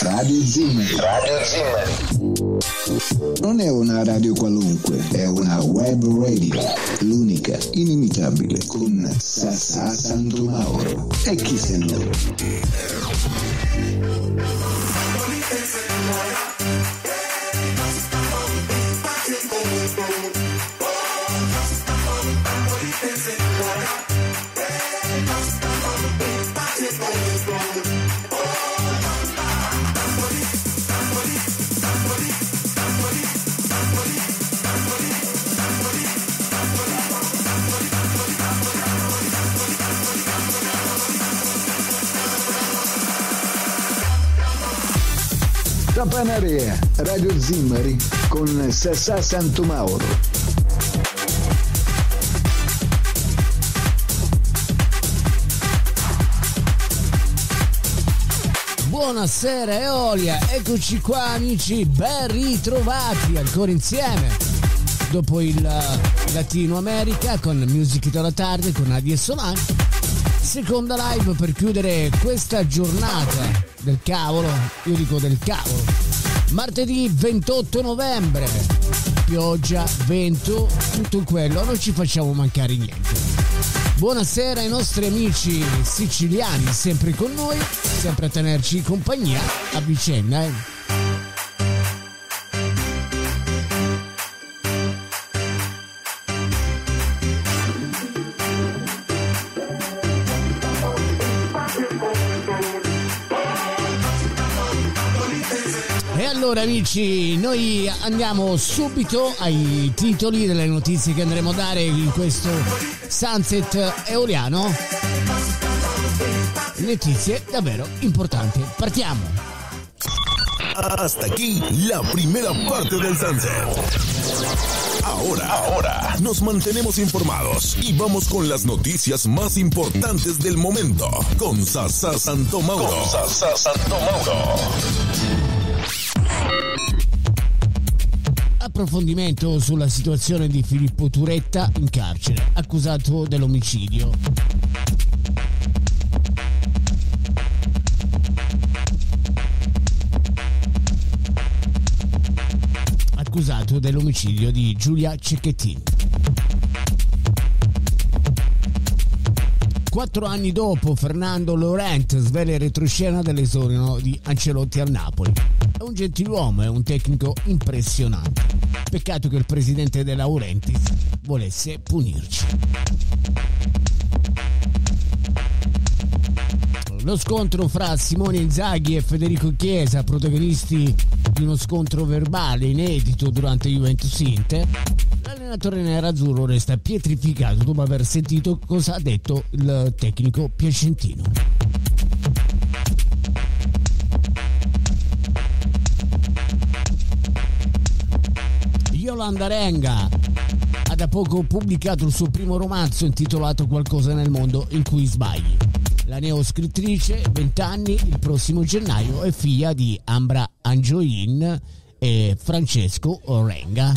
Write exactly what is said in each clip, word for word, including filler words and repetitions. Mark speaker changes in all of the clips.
Speaker 1: Radio Zimmer. Radio Zimmer. Non è una radio qualunque, è una web radio. L'unica, inimitabile, con Sassà Santomauro. E chi se no? Panarea, Radio Zimmari con Sassà Santomauro.
Speaker 2: Buonasera Eolia, eccoci qua amici, ben ritrovati ancora insieme dopo il Latino America con Music della tarde con Nadia Solani, seconda live per chiudere questa giornata del cavolo, io dico del cavolo, martedì ventotto novembre, pioggia, vento, tutto quello, non ci facciamo mancare niente. Buonasera ai nostri amici siciliani, sempre con noi, sempre a tenerci compagnia a vicenda, eh. Allora amici, noi andiamo subito ai titoli delle notizie che andremo a dare in questo Sunset eoliano. Notizie davvero importanti. Partiamo.
Speaker 3: Hasta aquí la primera parte del Sunset. Ahora, ahora nos mantenemos informados y vamos con las noticias más importantes del momento con Sassà Santomauro. Con Sassà Santomauro.
Speaker 2: Approfondimento sulla situazione di Filippo Turetta in carcere, accusato dell'omicidio. Accusato dell'omicidio di Giulia Cecchettin. Quattro anni dopo, Fernando Laurent svela il retroscena dell'esordio di Ancelotti al Napoli. È un gentiluomo, è un tecnico impressionante. Peccato che il presidente De Laurentiis volesse punirci. Lo scontro fra Simone Inzaghi e Federico Chiesa, protagonisti di uno scontro verbale inedito durante Juventus Inter. L'allenatore nerazzurro resta pietrificato dopo aver sentito cosa ha detto il tecnico piacentino. Yolanda Renga ha da poco pubblicato il suo primo romanzo intitolato Qualcosa nel mondo in cui sbagli. La neoscrittrice, venti anni, il prossimo gennaio, è figlia di Ambra Angioin e Francesco Renga.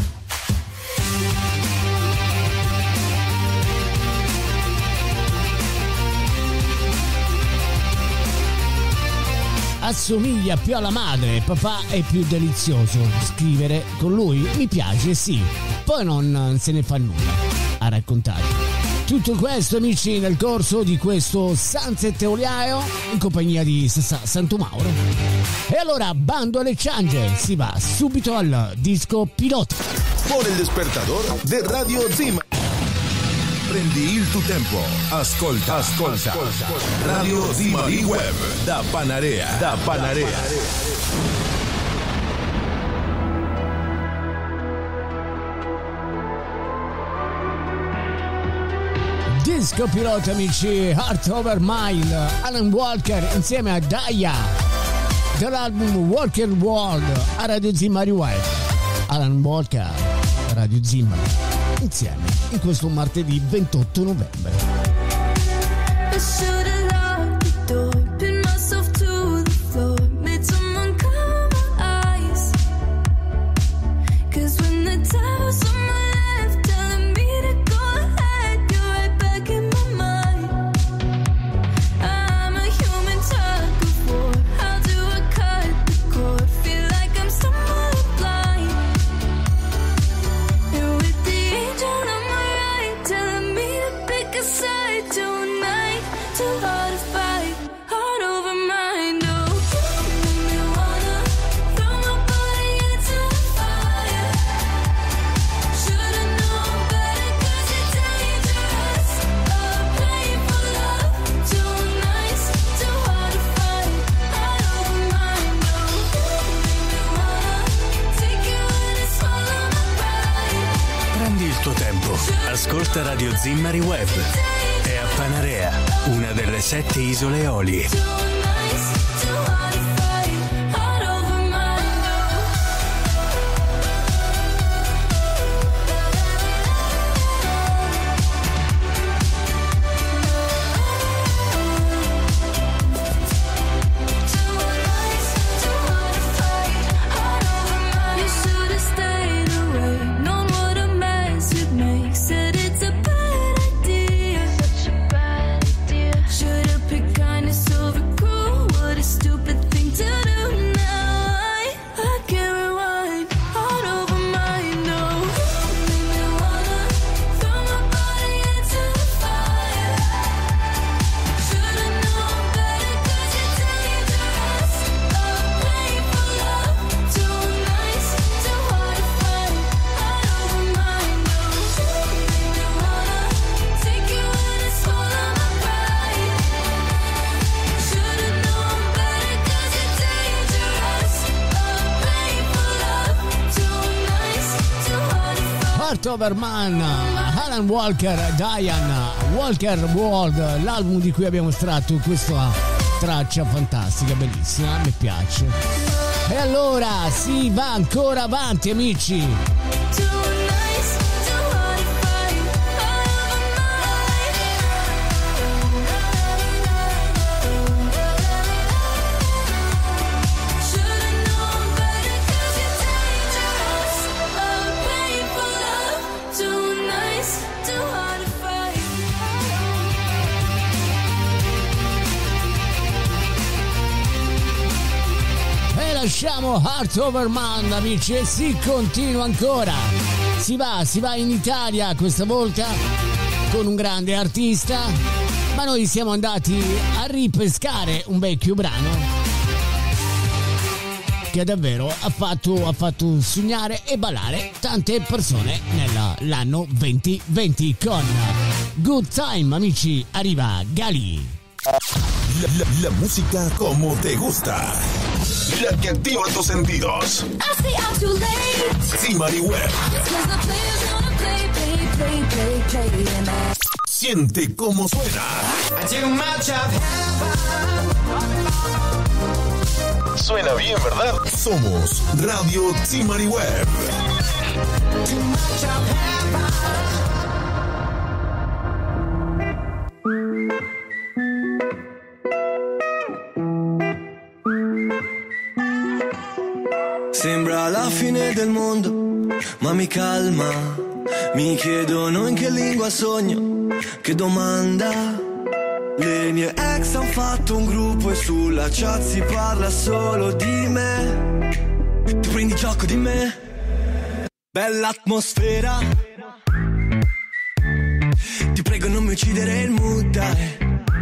Speaker 2: Assomiglia più alla madre, papà è più delizioso. Scrivere con lui mi piace, sì, poi non se ne fa nulla, ha raccontato. Tutto questo amici nel corso di questo Sunset eoliano in compagnia di Sassà Santomauro. E allora bando alle ciance, si va subito al disco pilota.
Speaker 3: Por el despertador de Radio Zimmer. Prendi il tuo tempo, ascolta, ascolta, ascolta. Radio Zimmari Web da Panarea, da Panarea.
Speaker 2: Disco pilota amici, Heart Over Mind, Alan Walker insieme a Daya, dall'album Walker World a Radio Zimmari Web. Alan Walker, Radio Zimmari, insieme in questo martedì ventotto novembre.
Speaker 4: I'm a human tug of war. How do I cut the Ascolta Radio Zimmari Web. È a Panarea, una delle sette isole Eolie.
Speaker 2: Overman, Alan Walker, Diane Walker World, l'album di cui abbiamo estratto questa traccia fantastica, bellissima, mi piace. E allora si va ancora avanti, amici. Lasciamo Heart Over Mind, amici, e si continua ancora. Si va, si va in Italia questa volta con un grande artista, ma noi siamo andati a ripescare un vecchio brano che davvero ha fatto, ha fatto sognare e ballare tante persone nell'anno venti venti con Good Time, amici. Arriva Gali.
Speaker 3: La, la, la música como te gusta. La que activa tus sentidos. Zimmari Web. Siente cómo suena. Suena bien, ¿verdad? Somos Radio Zimmari Web.
Speaker 5: Sembra la fine del mondo, ma mi calma. Mi chiedono in che lingua sogno, che domanda. Le mie ex han fatto un gruppo e sulla chat si parla solo di me. Ti prendi gioco di me? Bella atmosfera. Ti prego non mi uccidere il mood, dai.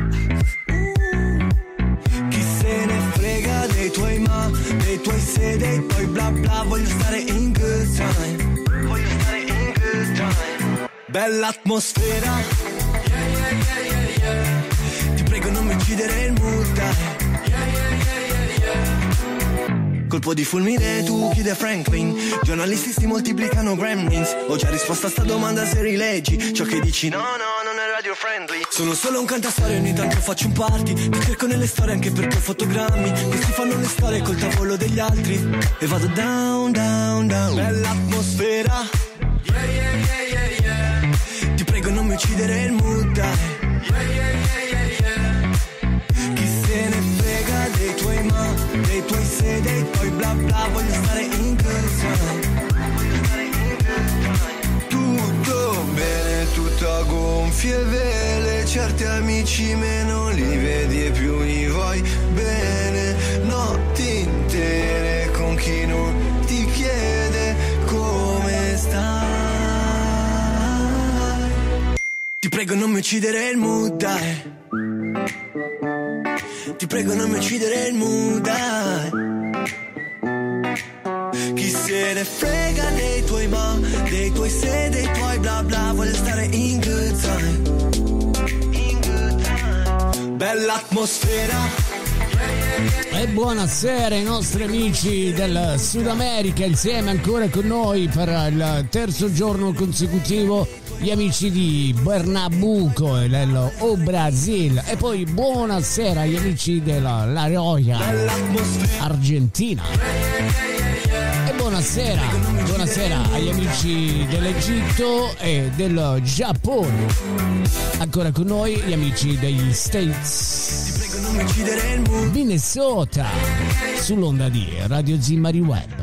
Speaker 5: Dei tuoi ma, dei tuoi se, dei tuoi bla bla. Voglio stare in good time. Voglio stare in good time. Bella atmosfera. Yeah, yeah, yeah, yeah, yeah. Ti prego non mi uccidere il mood, dai. Yeah, yeah, yeah, yeah, yeah. Colpo di fulmine, tu chiedi a Franklin. Giornalisti si moltiplicano gremlins. Ho già risposto a sta domanda se rileggi ciò che dici, no, no, non è radio friendly. Sono solo un cantastorie, ogni tanto faccio un party. Ti cerco nelle storie anche perché ho fotogrammi che si fanno le storie col tavolo degli altri. E vado down, down, down. Bella atmosfera. Yeah, yeah, yeah, yeah, yeah. Ti prego non mi uccidere il mood, dai. Yeah, yeah, yeah, yeah, yeah. Chi se ne frega dei tuoi ma, dei tuoi se, dei tuoi bla bla. Voglio stare in good time. Voglio stare in good time. Tutto bene, tutto a gonfie vele. Certi amici meno li vedi e più li vuoi bene. Notti intere con chi non ti chiede come stai. Ti prego non mi uccidere il mood, dai. Ti prego non mi uccidere il mood, dai. Chi se ne frega dei tuoi ma, dei tuoi se, dei tuoi bla bla. Voglio stare in good time. In good time. Bella atmosfera.
Speaker 2: E buonasera ai nostri amici del Sud America, insieme ancora con noi per il terzo giorno consecutivo gli amici di Pernambuco e dello O Brasil, e poi buonasera agli amici della La Rioja Argentina, e buonasera buonasera agli amici dell'Egitto e del Giappone. Ancora con noi gli amici degli States, Minnesota, sull'onda di Radio Zimari Web.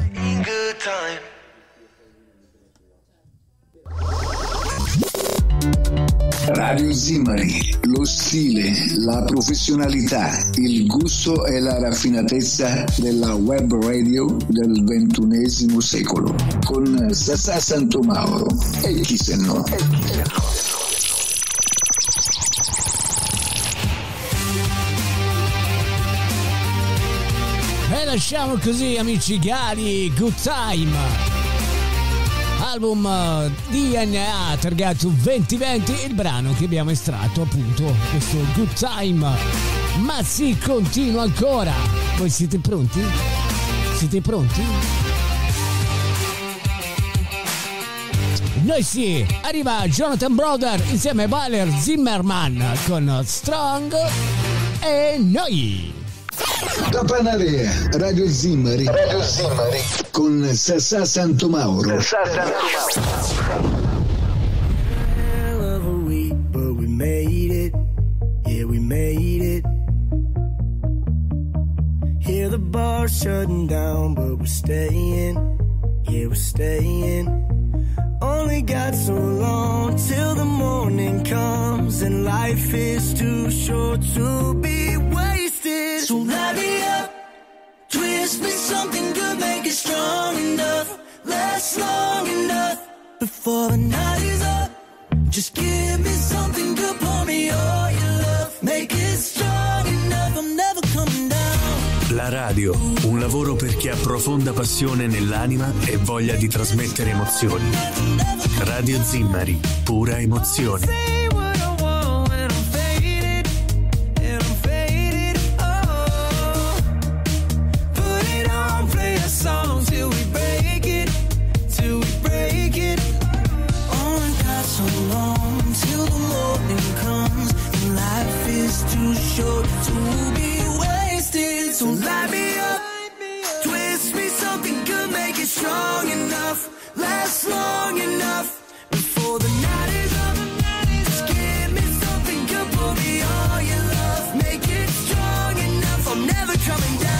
Speaker 1: Radio Zimari, lo stile, la professionalità, il gusto e la raffinatezza della web radio del ventunesimo secolo, con Sasà Santomauro e chi se no. E chi se no.
Speaker 2: E lasciamo così, amici cari, Good Time, album D N A targato venti venti, il brano che abbiamo estratto, appunto, questo Good Time. Ma si continua ancora. Voi siete pronti? Siete pronti? Noi sì, arriva Jonathan Brother insieme a Valer Zimmerman con Strong, e noi
Speaker 1: Da Panarea, Radio Zimari, Radio Zimari, con Sasà Santomauro. Sasà Santomauro.
Speaker 5: Hell of a week, but we made it. Yeah, we made it. Hear the bar shutting down, but we're staying. Yeah, we're staying. Only got so long till the morning comes, and life is too short to be wasted. So light me up, twist me something good, make it strong enough, last long enough before the night is up. Just give me something good, pour me all your love, make it strong enough, I'm never coming down.
Speaker 4: La radio, un lavoro per chi ha profonda passione nell'anima e voglia di trasmettere emozioni. Radio Zimari, pura emozione.
Speaker 5: Song till we break it, till we break it. Only got so long till the morning comes, and life is too short to be wasted. So light me up, twist me something good, make it strong enough, last long enough before the night is up. Just give me something good, pour me all your love, make it strong enough, I'm never coming down.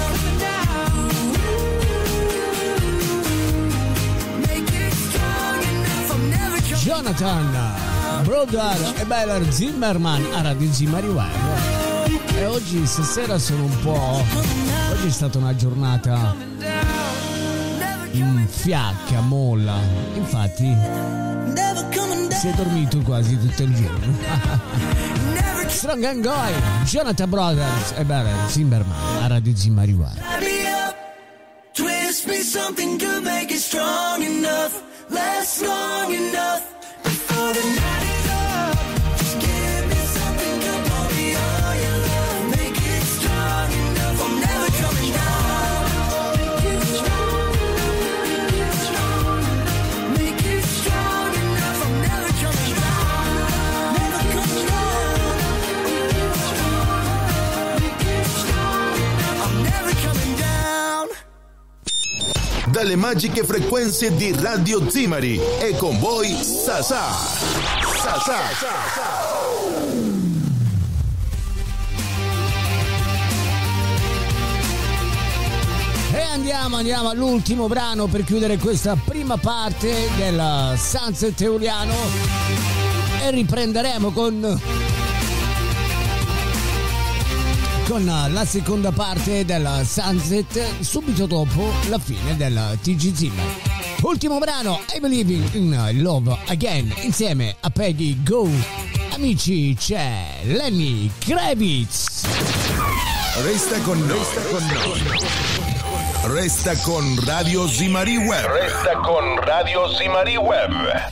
Speaker 2: Jonathan Brother e Valer Zimmerman a Radio Zimari Web. E oggi stasera sono un po'... Oggi è stata una giornata in fiacca, molla. Infatti si è dormito quasi tutto il giorno. Strong and Going, Jonathan Brothers e Valer Zimmerman a Radio Zimari Web.
Speaker 5: Twist me something good, make it strong enough, last long enough before the night is up. Just give me something good, pour me all your love, make it strong enough, I'm never coming down. Make it strong, make it strong enough, I'm never coming down. Never coming down. Make it strong enough, I'm never coming down.
Speaker 3: Dalle magiche frequenze di Radio Zimari e con voi Sasà. Sasà.
Speaker 2: E andiamo, andiamo all'ultimo brano per chiudere questa prima parte del Sunset Eoliano, e riprenderemo con con la seconda parte del Sunset subito dopo la fine del T G Zimmer. Ultimo brano, I Believe in Love Again, insieme a Peggy Go. Amici, c'è Lenny Kravitz.
Speaker 3: Resta con noi. Resta con noi. Resta con Radio Zimari Web. Resta con Radio Zimari Web.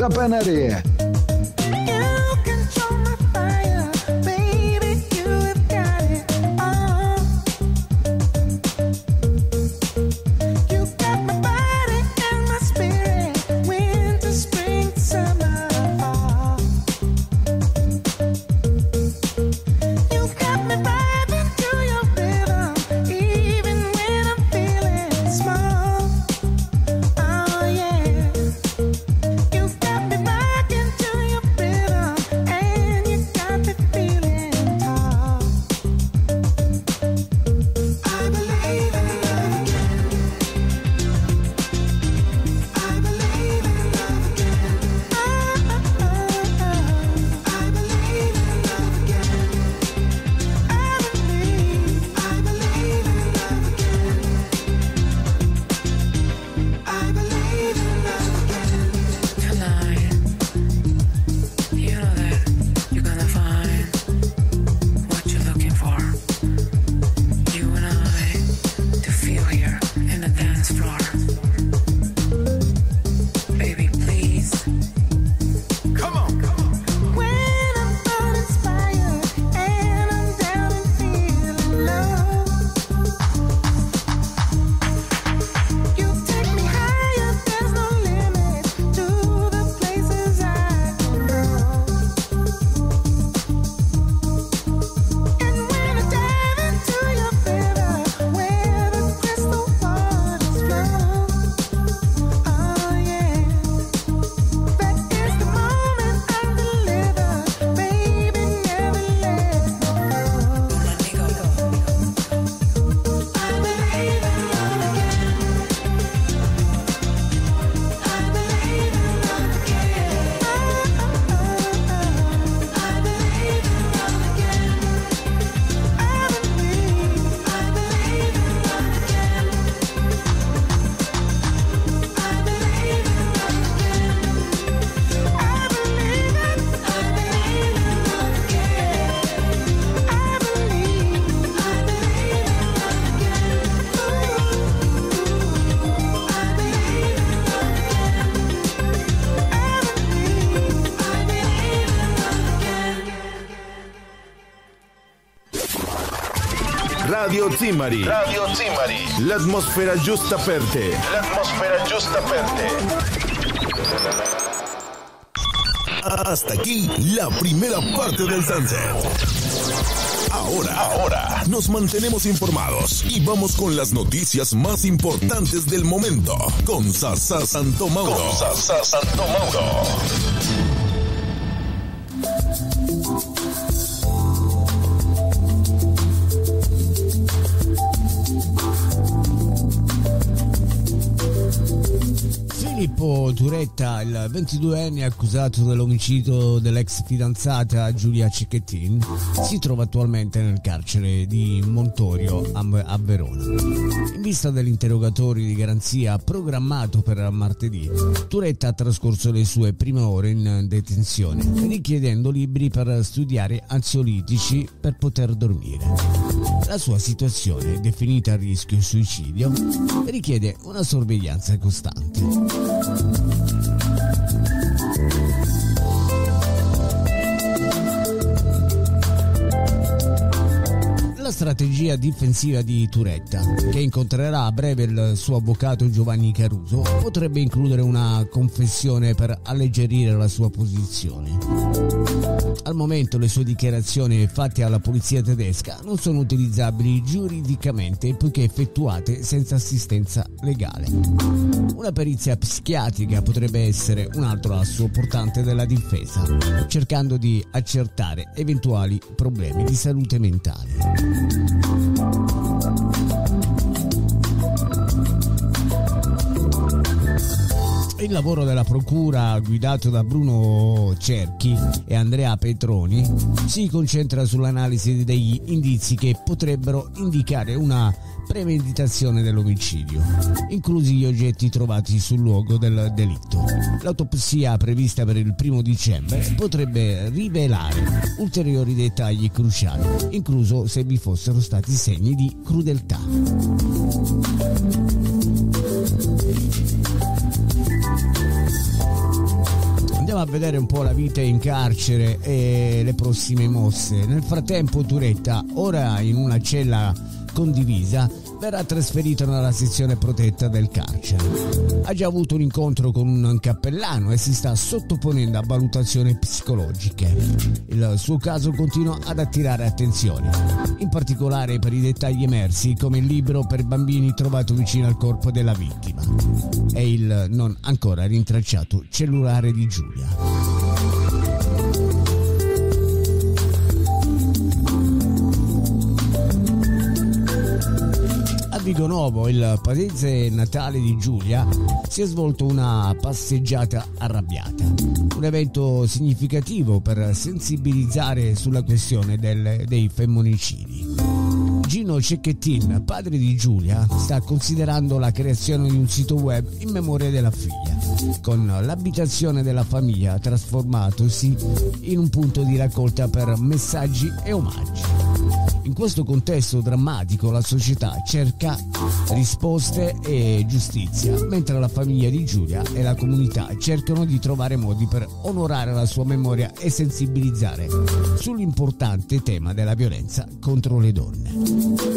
Speaker 1: Tappanaria.
Speaker 3: Radio Zimmari. Radio Zimmari. L'atmosfera giusta per te. L'atmosfera giusta per te. Hasta aquí la primera parte del Sunset. Ahora, ahora, nos mantenemos informados y vamos con las noticias más importantes del momento con Sasa Santo Mauro. Con Sasa Santo Mauro.
Speaker 2: Filippo Turetta, il ventiduenne accusato dell'omicidio dell'ex fidanzata Giulia Cecchettin, si trova attualmente nel carcere di Montorio a Verona. In vista dell'interrogatorio di garanzia programmato per martedì, Turetta ha trascorso le sue prime ore in detenzione, richiedendo libri per studiare ansiolitici per poter dormire. La sua situazione, definita a rischio suicidio, richiede una sorveglianza costante. La strategia difensiva di Turetta, che incontrerà a breve il suo avvocato Giovanni Caruso, potrebbe includere una confessione per alleggerire la sua posizione. Al momento le sue dichiarazioni fatte alla polizia tedesca non sono utilizzabili giuridicamente poiché effettuate senza assistenza legale. Una perizia psichiatrica potrebbe essere un altro asso portante della difesa, cercando di accertare eventuali problemi di salute mentale. Il lavoro della procura, guidato da Bruno Cerchi e Andrea Petroni, si concentra sull'analisi degli indizi che potrebbero indicare una premeditazione dell'omicidio, inclusi gli oggetti trovati sul luogo del delitto. L'autopsia prevista per il primo dicembre potrebbe rivelare ulteriori dettagli cruciali, incluso se vi fossero stati segni di crudeltà. Andiamo a vedere un po' la vita in carcere e le prossime mosse. Nel frattempo Turetta, ora in una cella condivisa, verrà trasferito nella sezione protetta del carcere. Ha già avuto un incontro con un cappellano e si sta sottoponendo a valutazioni psicologiche. Il suo caso continua ad attirare attenzione, in particolare per i dettagli emersi, come il libro per bambini trovato vicino al corpo della vittima e il non ancora rintracciato cellulare di Giulia. A Vigonovo, il paese natale di Giulia, si è svolto una passeggiata arrabbiata, un evento significativo per sensibilizzare sulla questione del, dei femminicidi. Gino Cecchettin, padre di Giulia, sta considerando la creazione di un sito web in memoria della figlia, con l'abitazione della famiglia trasformatosi in un punto di raccolta per messaggi e omaggi. In questo contesto drammatico la società cerca risposte e giustizia, mentre la famiglia di Giulia e la comunità cercano di trovare modi per onorare la sua memoria e sensibilizzare sull'importante tema della violenza contro le donne.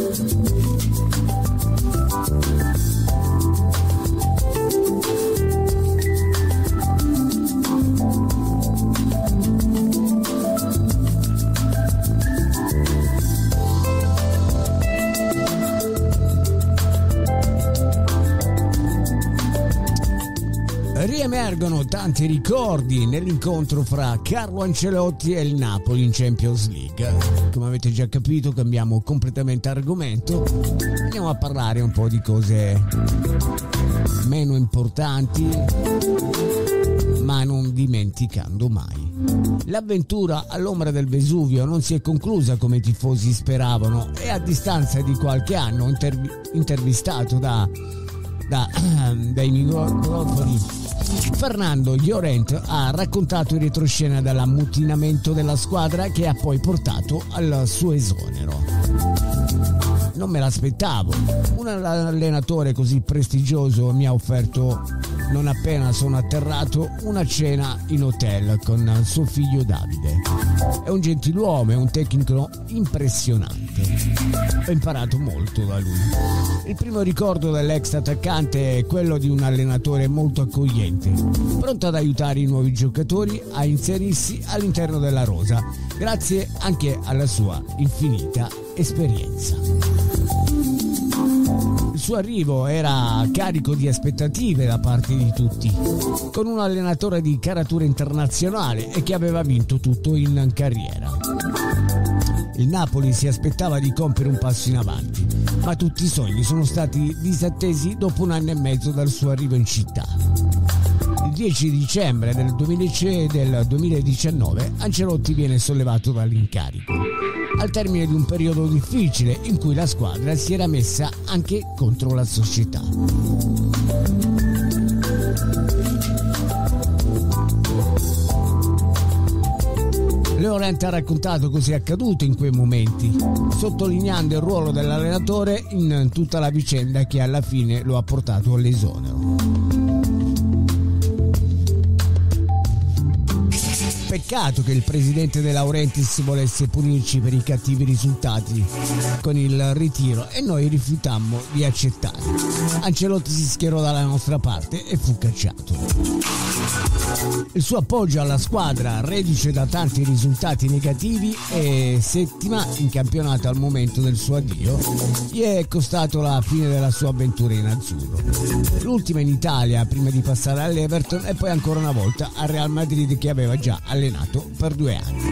Speaker 2: Riemergono tanti ricordi nell'incontro fra Carlo Ancelotti e il Napoli in Champions League. Come avete già capito, cambiamo completamente argomento. Andiamo a parlare un po' di cose meno importanti, ma non dimenticando mai. L'avventura all'ombra del Vesuvio non si è conclusa come i tifosi speravano e a distanza di qualche anno intervi- intervistato da, da, dai microfoni, Fernando Llorente ha raccontato in retroscena dell'ammutinamento della squadra che ha poi portato al suo esonero. Non me l'aspettavo. Un allenatore così prestigioso mi ha offerto, non appena sono atterrato, una cena in hotel con suo figlio Davide. È un gentiluomo, è un tecnico impressionante. Ho imparato molto da lui. Il primo ricordo dell'ex attaccante è quello di un allenatore molto accogliente, pronto ad aiutare i nuovi giocatori a inserirsi all'interno della rosa, grazie anche alla sua infinita esperienza. Il suo arrivo era carico di aspettative da parte di tutti, con un allenatore di caratura internazionale e che aveva vinto tutto in carriera. Il Napoli si aspettava di compiere un passo in avanti, ma tutti i sogni sono stati disattesi dopo un anno e mezzo dal suo arrivo in città. Il dieci dicembre del duemiladiciannove Ancelotti viene sollevato dall'incarico, al termine di un periodo difficile in cui la squadra si era messa anche contro la società. Llorente ha raccontato cosa è accaduto in quei momenti, sottolineando il ruolo dell'allenatore in tutta la vicenda che alla fine lo ha portato all'esonero. Peccato che il presidente De Laurentiis volesse punirci per i cattivi risultati con il ritiro e noi rifiutammo di accettare. Ancelotti si schierò dalla nostra parte e fu cacciato. Il suo appoggio alla squadra, reduce da tanti risultati negativi e settima in campionato al momento del suo addio, gli è costato la fine della sua avventura in azzurro. L'ultima in Italia prima di passare all'Everton e poi ancora una volta al Real Madrid, che aveva già allenato per due anni.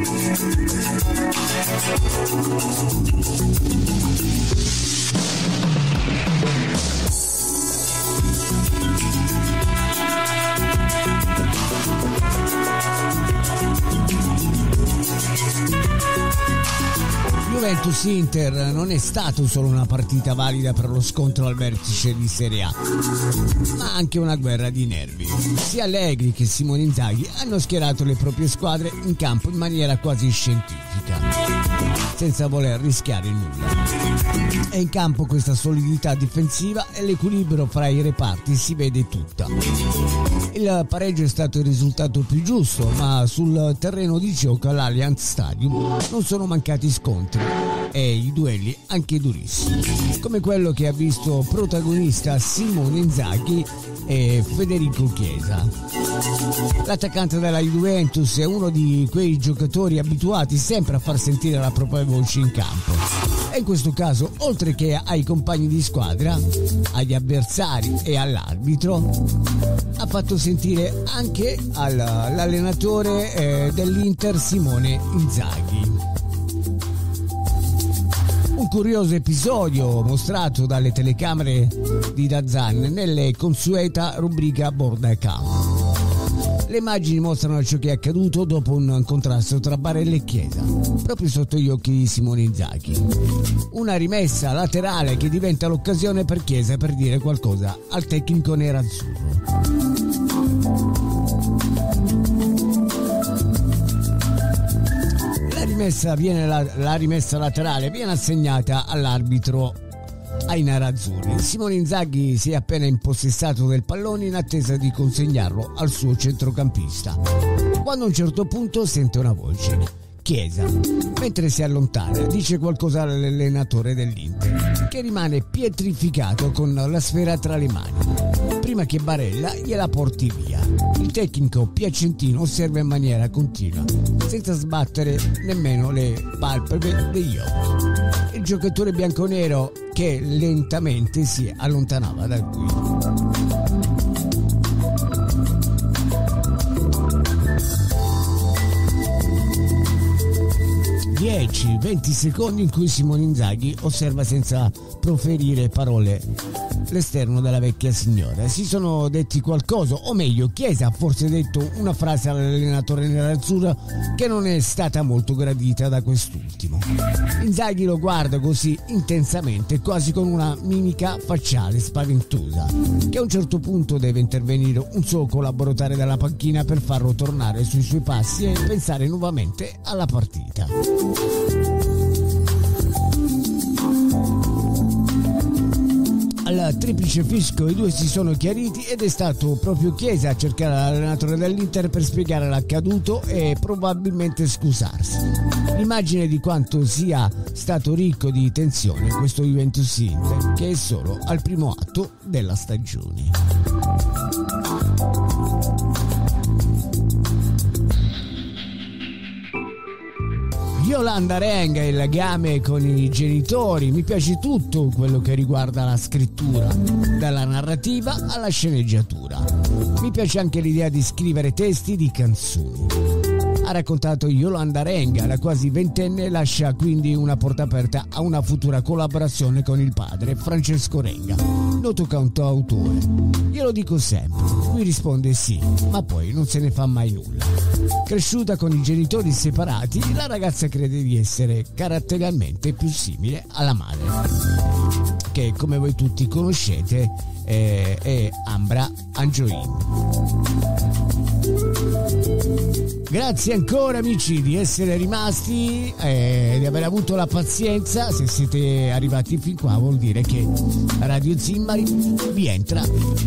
Speaker 2: Juventus-Inter non è stato solo una partita valida per lo scontro al vertice di Serie A, ma anche una guerra di nervi. Sia Allegri che Simone Inzaghi hanno schierato le proprie squadre in campo in maniera quasi scientifica, senza voler rischiare nulla. E in campo questa solidità difensiva e l'equilibrio fra i reparti si vede tutta. Il pareggio è stato il risultato più giusto, ma sul terreno di gioco all'Allianz Stadium non sono mancati scontri e i duelli anche durissimi, come quello che ha visto protagonista Simone Inzaghi e Federico Chiesa. L'attaccante della Juventus è uno di quei giocatori abituati sempre a far sentire la propria voce in campo, e in questo caso, oltre che ai compagni di squadra, agli avversari e all'arbitro, ha fatto sentire anche all'allenatore eh, dell'Inter Simone Inzaghi. Un curioso episodio mostrato dalle telecamere di DAZN nelle consueta rubrica Borda Campo. Le immagini mostrano ciò che è accaduto dopo un contrasto tra Barella e Chiesa, proprio sotto gli occhi di Simone Inzaghi. Una rimessa laterale che diventa l'occasione per Chiesa per dire qualcosa al tecnico nerazzurro. La rimessa, viene la, la rimessa laterale viene assegnata all'arbitro ai nerazzurri. Simone Inzaghi si è appena impossessato del pallone in attesa di consegnarlo al suo centrocampista, quando a un certo punto sente una voce: Chiesa. Mentre si allontana dice qualcosa all'allenatore dell'Inter, che rimane pietrificato con la sfera tra le mani, prima che Barella gliela porti via. Il tecnico piacentino osserva in maniera continua, senza sbattere nemmeno le palpebre degli occhi, il giocatore bianconero che lentamente si allontanava da qui. dieci venti secondi in cui Simone Inzaghi osserva senza proferire parole l'esterno della vecchia signora. Si sono detti qualcosa, o meglio Chiesa ha forse detto una frase all'allenatore nerazzurro che non è stata molto gradita da quest'ultimo. Inzaghi lo guarda così intensamente, quasi con una mimica facciale spaventosa, che a un certo punto deve intervenire un suo collaboratore dalla panchina per farlo tornare sui suoi passi e pensare nuovamente alla partita. Al triplice fischio i due si sono chiariti ed è stato proprio Chiesa a cercare l'allenatore dell'Inter per spiegare l'accaduto e probabilmente scusarsi. L'immagine di quanto sia stato ricco di tensione questo Juventus-Inter, che è solo al primo atto della stagione. Yolanda Renga, il legame con i genitori, mi piace tutto quello che riguarda la scrittura, dalla narrativa alla sceneggiatura. Mi piace anche l'idea di scrivere testi di canzoni. Ha raccontato Yolanda Renga, la quasi ventenne lascia quindi una porta aperta a una futura collaborazione con il padre Francesco Renga, noto cantautore. Glielo dico sempre, lui risponde sì, ma poi non se ne fa mai nulla. Cresciuta con i genitori separati, la ragazza crede di essere caratterialmente più simile alla madre, che come voi tutti conoscete è, è Ambra Angioini. Grazie ancora amici di essere rimasti e di aver avuto la pazienza. Se siete arrivati fin qua vuol dire che Radio Zimmari vi entra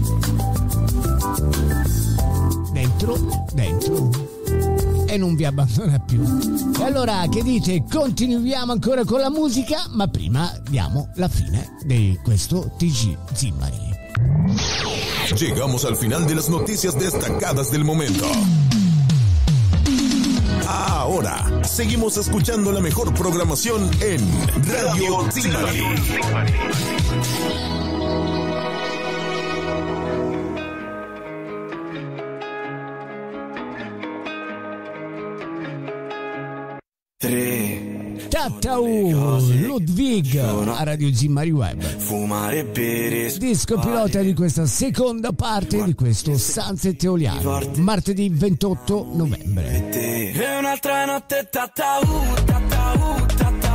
Speaker 2: dentro, dentro e non vi abbandona più. E allora che dite? Continuiamo ancora con la musica, ma prima diamo la fine di questo T G Zimmari.
Speaker 3: Llegamos al final de las noticias destacadas del momento. Ahora, seguimos escuchando la mejor programación en Radio Zimmari.
Speaker 2: Tatau Ludwig a Radio Zimmari Web.
Speaker 5: Fumare e bere.
Speaker 2: Disco pilota di questa seconda parte di questo Sunset Eoliano, martedì ventotto novembre.
Speaker 5: E un'altra notte tatau, tatau, tatau,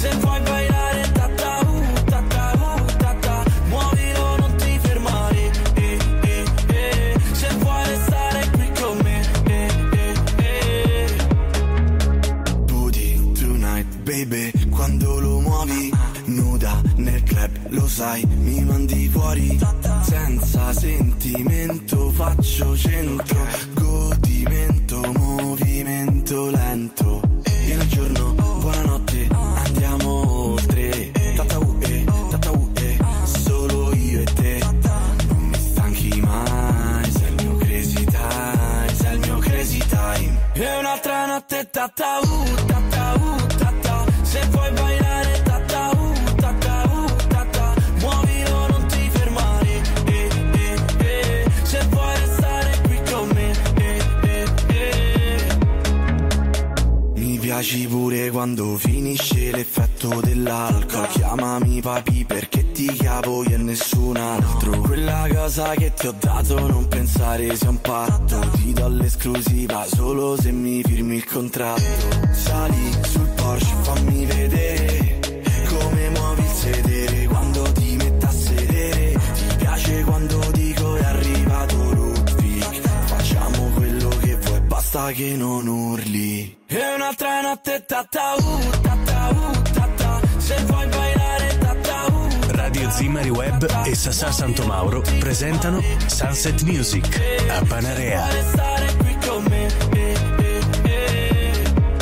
Speaker 5: Se vuoi bailare tata uh, tata uh, tata, muovilo, non ti fermare, eh, eh, eh. Se vuoi restare qui con me, eh, eh, eh. Booty tonight, baby, quando lo muovi, nuda nel club, lo sai, mi mandi fuori. Senza sentimento faccio centro, godimento, movimento lento. Viene il giorno, buonanotte, andiamo oltre. Tata uh, eh, tata uh, eh, solo io e te. Non mi stanchi mai, sei il mio crazy time, sei il mio crazy time. E un'altra notte tata uh, tata uh, tata. Se vuoi bailare tata uh, tata uh, tata, muovilo, non ti fermare, eh, eh, eh. Se vuoi restare qui con me, eh, eh, eh. Mi piaci pure quando finisce l'effetto dell'alcol. Chiamami papi perché ti chiamo io e nessun altro. Quella cosa che ti ho dato non pensare sia un patto. Ti do l'esclusiva solo se mi firmi il contratto. Sali sul Porsche, fammi vedere come muovi il sedere quando ti metti a sedere. Ti piace quando dico è arrivato Ludwig. Facciamo quello che vuoi, basta che non urli. E un'altra notte tata uh, tata uh, tata. Se vuoi bailare tata uh.
Speaker 4: Radio Zimari Web e Sassà Santomauro presentano Sunset Music a Panarea.
Speaker 5: Se vuoi restare qui con me, eh, eh, eh.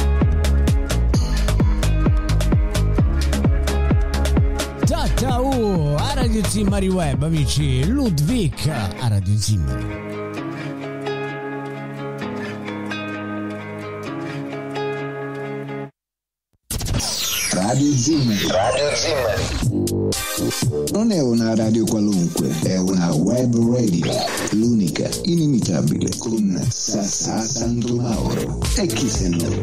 Speaker 2: Tata uh, a Radio Zimari Web, amici. Ludwig a Radio Zimari.
Speaker 1: Radio Zimari. Radio Zimari. Non è una radio qualunque, è una web radio. L'unica, inimitabile, con Sassà Santomauro. E chi se no?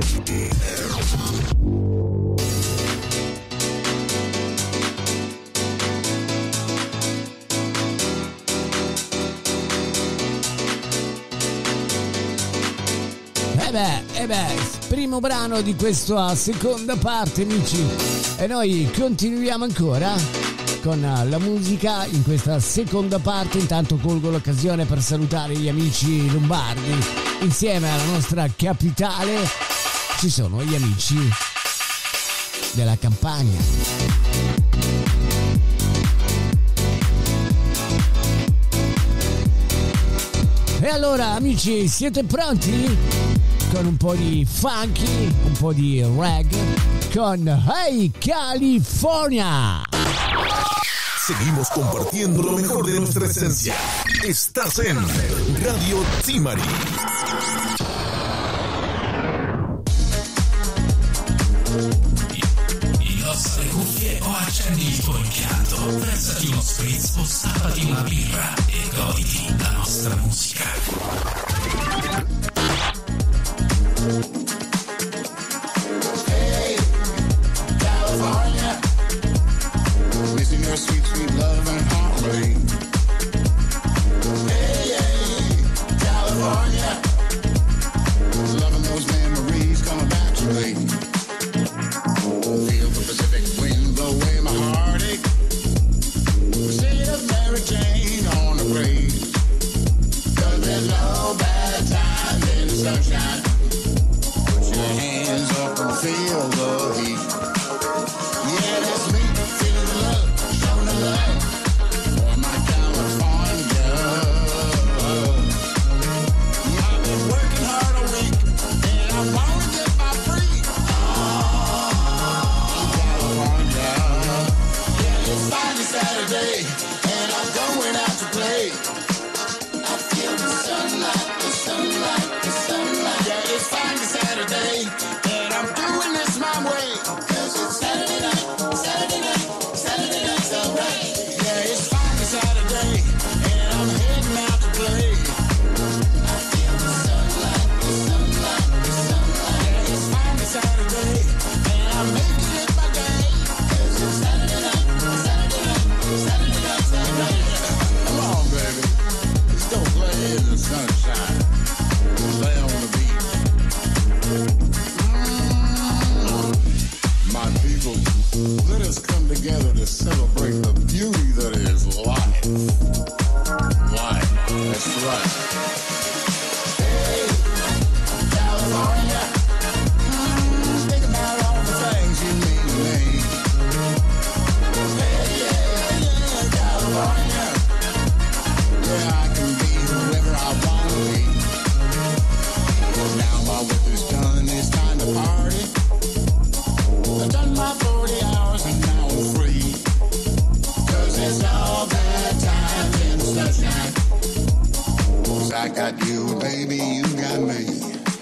Speaker 2: E beh, e beh, primo brano di questa seconda parte, amici. E noi continuiamo ancora con la musica in questa seconda parte. Intanto colgo l'occasione per salutare gli amici lombardi. Insieme alla nostra capitale ci sono gli amici della Campania. E allora, amici, siete pronti? Con un po' di funky, un po' di reggae, con Hey California.
Speaker 3: Seguimos compartiendo lo mejor de nuestra esencia. Estás en Radio Zimari.
Speaker 6: Indossa le cuffie o accendi il tuo impianto. Versati uno spritz o stappati una birra e goditi la nostra musica.
Speaker 7: Hey, California, missing your sweet, sweet love and heartbreak. Hey, hey, California, loving those memories coming back to me. Feel the Pacific wind blow away my heartache. See the Mary Jane on the grave. 'Cause there's no bad time in the sunshine. Put your hands up and feel the heat. Yeah, that's me, feeling the love, showing the love for my California. Yeah, I've been working hard all week, and I wanna get my free. Oh, California. Yeah, it's finally Saturday, and I'm going out to play. I feel the sunlight, the sunlight, the sunlight. Yeah, with is done, it's time to party. I've done my forty hours and now I'm free. Cause it's all bad times in the sunshine. Cause I got you, baby, you got me.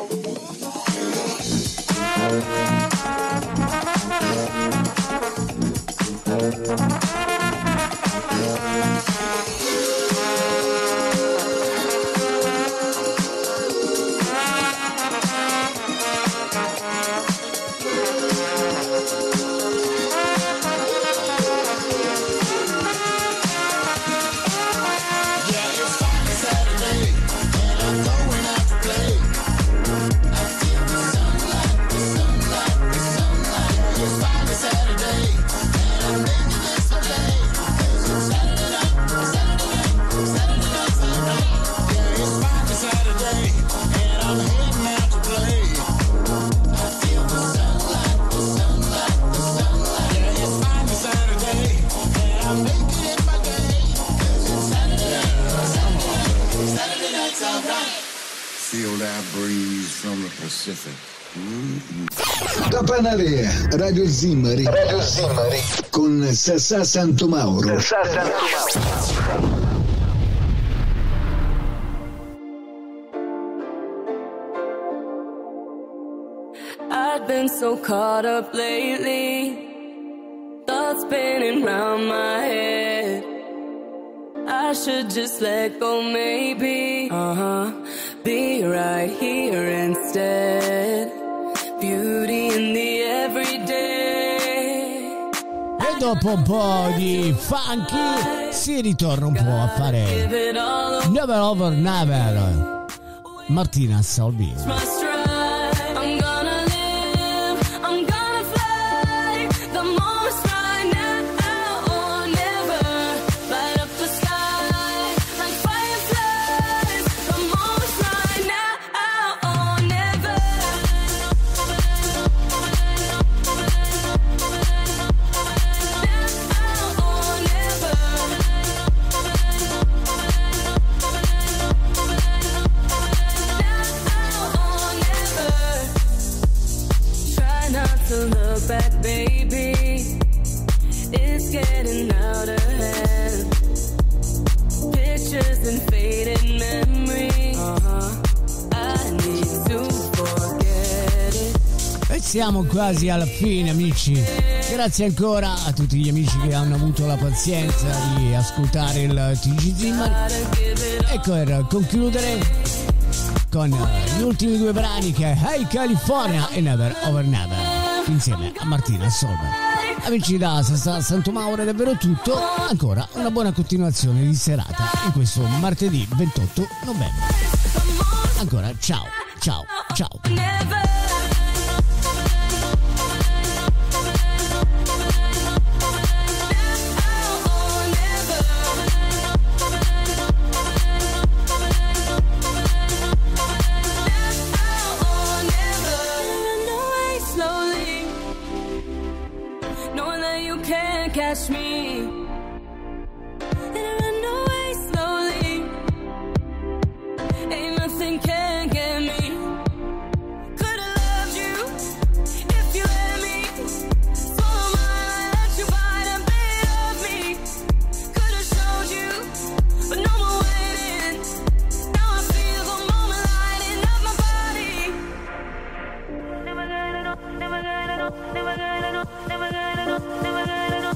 Speaker 1: Capanarea, Radio Zimmari, Radio Zimmari con Sassà Santomauro. Sassà Santomauro.
Speaker 8: I've been so caught up lately, thoughts spinning round my head. I should just let go, maybe. Uh-huh. Be right here instead. Beauty in the everyday.
Speaker 2: E dopo un po' di funky si ritorna un po' a fare Never Over Never. Martina Solbi.
Speaker 8: Back, baby, it's getting out of hand. Pictures and faded memories. Uh-huh. I need to forget it.
Speaker 2: E siamo quasi alla fine, amici. Grazie ancora a tutti gli amici che hanno avuto la pazienza di ascoltare il T G Zimmari. E per concludere con gli ultimi due brani che è Hey California e Never Over Never, insieme a Martina Solver. Amici da Sassà Santomauro è davvero tutto. Ancora una buona continuazione di serata in questo martedì ventotto novembre. Ancora ciao, ciao, ciao.
Speaker 8: Catch me, and I run away slowly. Ain't nothing can get me. Could've loved you if you let me. Swallow my let you bite and bit of me. Could've showed you, but no more waiting. Now I feel the moment lighting up my body. Never gonna know, never gonna know, never gonna know, never gonna know, never gonna know.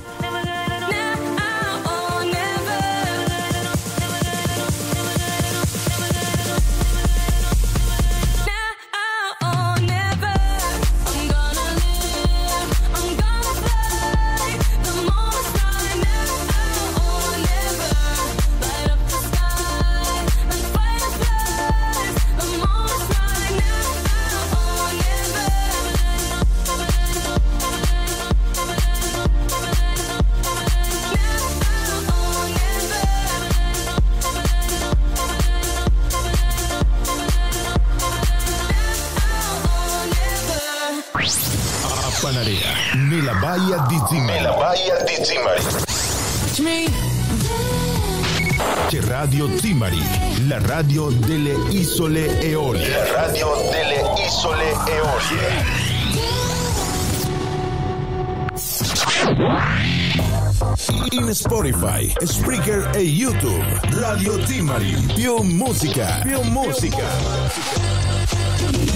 Speaker 3: Nella baia di Zimmari. Nella baia di Zimmari.
Speaker 2: Touch me.
Speaker 3: C'è Radio Zimari, la radio delle isole Eolie. La radio delle isole Eolie. In Spotify, Spreaker e YouTube. Radio Zimari. Più musica. Più musica.